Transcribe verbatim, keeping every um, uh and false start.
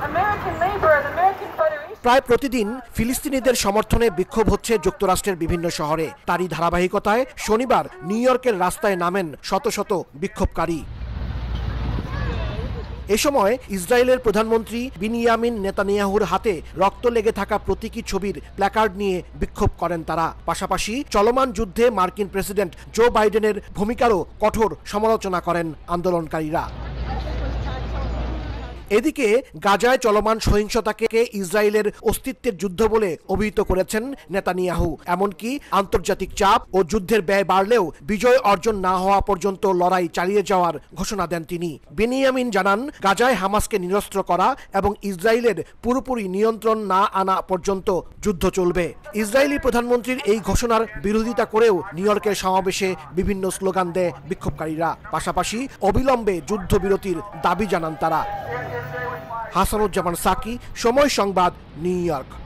প্রায় প্রতিদিন ফিলিস্তিনিদের সমর্থনে বিক্ষোভ হচ্ছে যুক্তরাষ্ট্রের বিভিন্ন শহরে। তারই ধারাবাহিকতায় শনিবার নিউ ইয়র্কের রাস্তায় নামেন শত শত বিক্ষোভকারী। এ সময় ইসরায়েলের প্রধানমন্ত্রী বিনিয়ামিন নেতানিয়াহুর হাতে রক্ত লেগে থাকা প্রতীকী ছবির প্ল্যাকার্ড নিয়ে বিক্ষোভ করেন তারা। পাশাপাশি চলমান যুদ্ধে মার্কিন প্রেসিডেন্ট জো বাইডেনের ভূমিকারও কঠোর সমালোচনা করেন আন্দোলনকারীরা। এদিকে গাজায় চলমান সহিংসতাকে ইসরায়েলের অস্তিত্বের যুদ্ধ বলে অভিহিত করেছেন নেতানিয়াহু। এমনকি আন্তর্জাতিক চাপ ও যুদ্ধের ব্যয় বাড়লেও বিজয় অর্জন না হওয়া পর্যন্ত লড়াই চালিয়ে যাওয়ার ঘোষণা দেন তিনি। বেনিয়ামিন জানান, গাজায় হামাসকে নিরস্ত্র করা এবং ইসরায়েলের পুরোপুরি নিয়ন্ত্রণ না আনা পর্যন্ত যুদ্ধ চলবে। ইসরায়েলি প্রধানমন্ত্রীর এই ঘোষণার বিরোধিতা করেও নিউ ইয়র্কের সমাবেশে বিভিন্ন স্লোগান দেয় বিক্ষোভকারীরা। পাশাপাশি অবিলম্বে যুদ্ধবিরতির দাবি জানান তারা। হাসানুজ্জামান সাকি, সময় সংবাদ, নিউ ইয়র্ক।